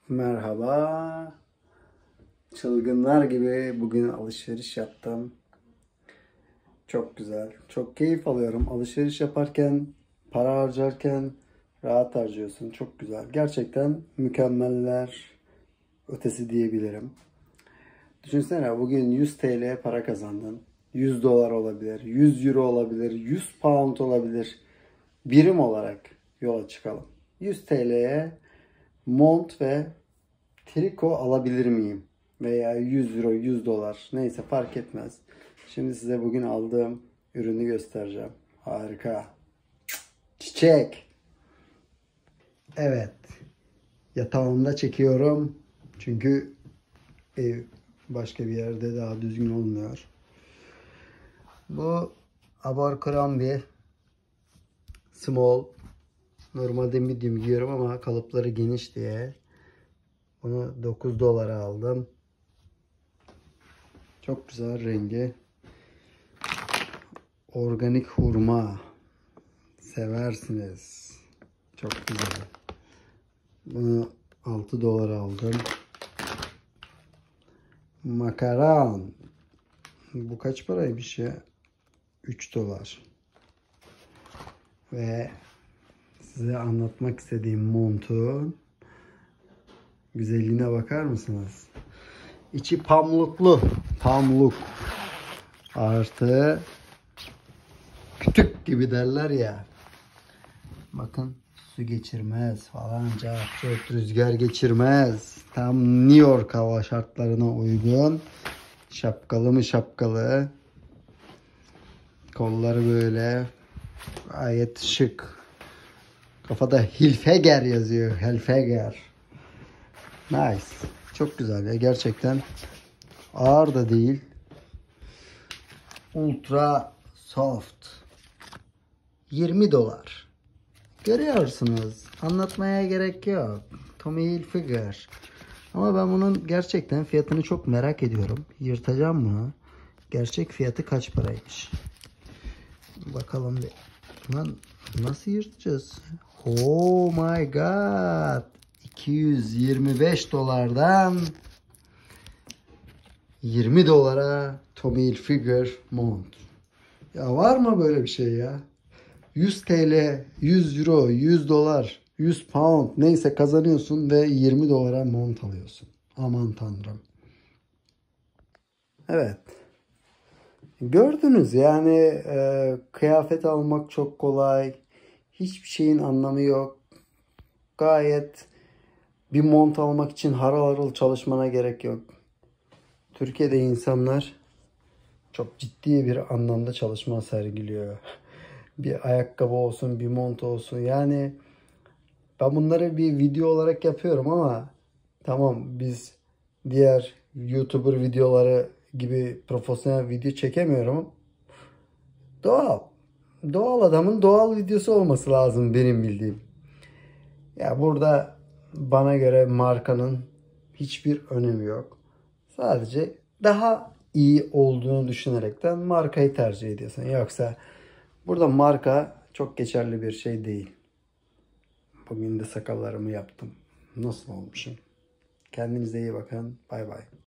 Merhaba. Çılgınlar gibi bugün alışveriş yaptım. Çok güzel. Çok keyif alıyorum. Alışveriş yaparken, para harcarken rahat harcıyorsun. Çok güzel. Gerçekten mükemmeller ötesi diyebilirim. Düşünsene bugün 100 TL para kazandın. 100 dolar olabilir, 100 euro olabilir, 100 pound olabilir. Birim olarak yola çıkalım. 100 TL'ye mont ve triko alabilir miyim? Veya 100 euro, 100 dolar neyse fark etmez. Şimdi size bugün aldığım ürünü göstereceğim. Harika. Çiçek. Evet. Yatağımda çekiyorum. Çünkü ev başka bir yerde daha düzgün olmuyor. Bu Abercrombie Small. Normalde medium giyiyorum ama kalıpları geniş diye bunu 9 dolara aldım. Çok güzel rengi. Organik hurma. Seversiniz. Çok güzel. Bunu 6 dolara aldım. Makaron. Bu kaç paraymış ya? 3 dolar. Ve size anlatmak istediğim montun güzelliğine bakar mısınız? İçi pamuklu. Pamuk. Artı kütük gibi derler ya. Bakın su geçirmez falan. Çok rüzgar geçirmez. Tam New York hava şartlarına uygun. Şapkalı mı şapkalı. Kolları böyle. Gayet şık. Kafada Hilfiger yazıyor. Hilfiger. Nice. Çok güzel ya. Gerçekten ağır da değil. Ultra soft. 20 dolar. Görüyorsunuz. Anlatmaya gerek yok. Tommy Hilfiger. Ama ben bunun gerçekten fiyatını çok merak ediyorum. Yırtacağım bunu. Gerçek fiyatı kaç paraymış? Bakalım bir. Lan nasıl yırtacağız? Oh my god. 225 dolardan 20 dolara Tommy Hilfiger mont. Ya var mı böyle bir şey ya? 100 TL, 100 euro, 100 dolar, 100 pound neyse kazanıyorsun ve 20 dolara mont alıyorsun. Aman tanrım. Evet. Gördünüz yani kıyafet almak çok kolay. Hiçbir şeyin anlamı yok. Gayet bir mont almak için harıl harıl çalışmana gerek yok. Türkiye'de insanlar çok ciddi bir anlamda çalışma sergiliyor. Bir ayakkabı olsun, bir mont olsun. Yani ben bunları bir video olarak yapıyorum ama tamam biz diğer YouTuber videoları gibi profesyonel video çekemiyorum. Doğal. Doğal adamın doğal videosu olması lazım benim bildiğim. Ya burada bana göre markanın hiçbir önemi yok. Sadece daha iyi olduğunu düşünerekten markayı tercih ediyorsun. Yoksa burada marka çok geçerli bir şey değil. Bugün de sakallarımı yaptım. Nasıl olmuşum? Kendinize iyi bakın. Bay bay.